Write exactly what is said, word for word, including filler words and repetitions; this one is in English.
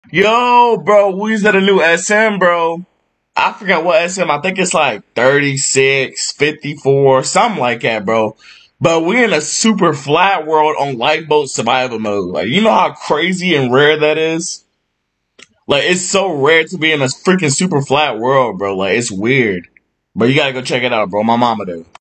Yo, bro, we used at a new S M, bro. I forgot what S M. I think it's like thirty-six, fifty-four, something like that, bro. But we in a super flat world on Lifeboat survival mode. Like, you know how crazy and rare that is? Like, it's so rare to be in a freaking super flat world, bro. Like, it's weird. But you gotta go check it out, bro. My mama do.